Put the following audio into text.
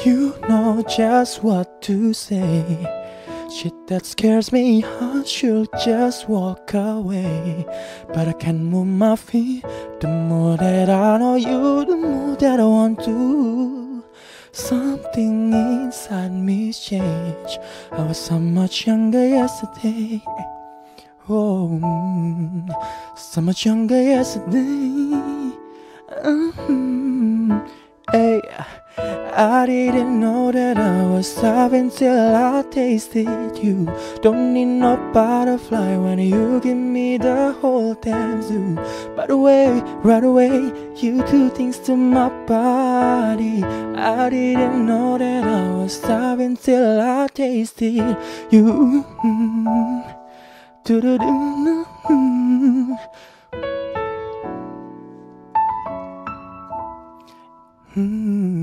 You know just what to say. Shit that scares me, I should just walk away. But I can't move my feet. The more that I know you, the more that I want to. Something inside me's changed. I was so much younger yesterday. Oh, so much younger yesterday. Hey, I didn't know that I was starving till I tasted you. Don't need no butterfly when you give me the whole damn zoo. By the way, right away, you do things to my body. I didn't know that I was starving till I tasted you. Do-do-do-do. Hmm.